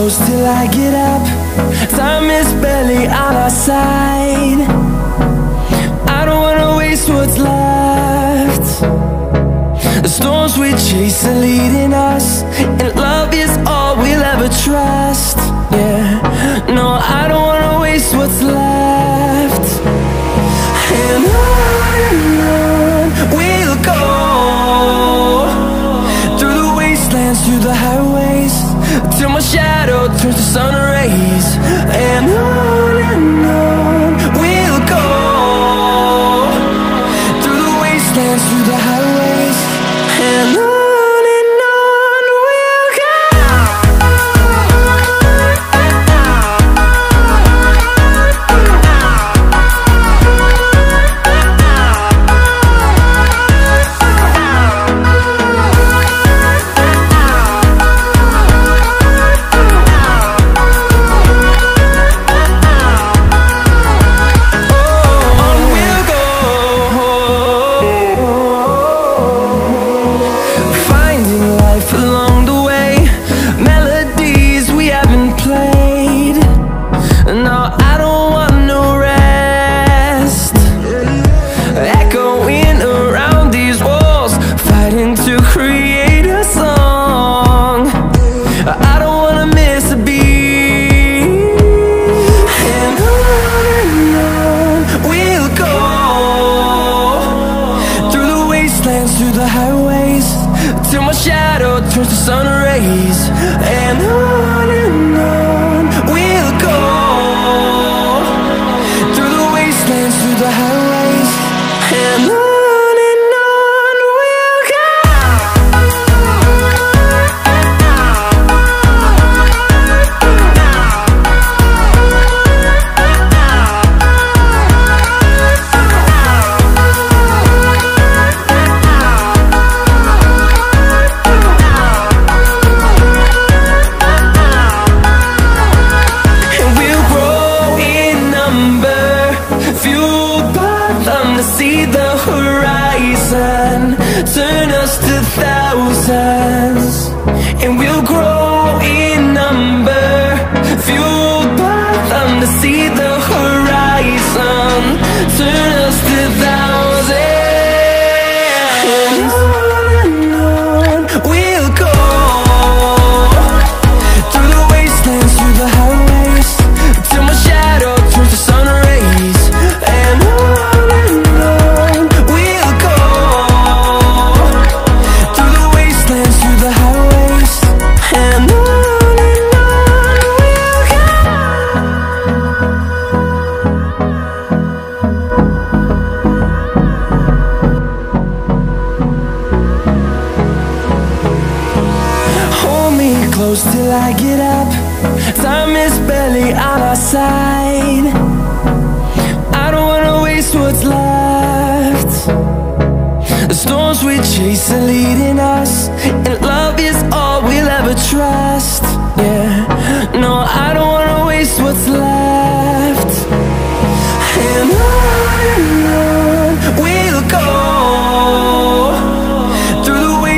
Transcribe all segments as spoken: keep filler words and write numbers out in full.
close till I get up. Time is barely on our side. I don't wanna waste what's left. The storms we chase are leading us, and love is all we'll ever trust. Yeah, no, I don't wanna waste what's left. And on and on we'll go, through the wastelands, through the highways, till my shadow turns to sun rays. And on and on we'll go, through the wastelands, through the highways, and on.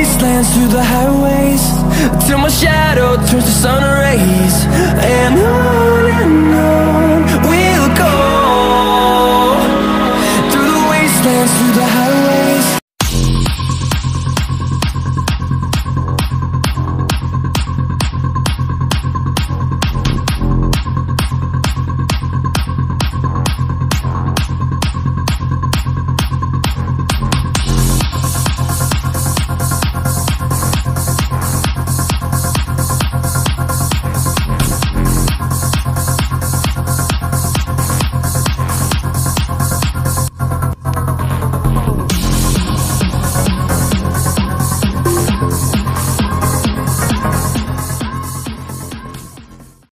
Till my shadow turns to sun rays, and on.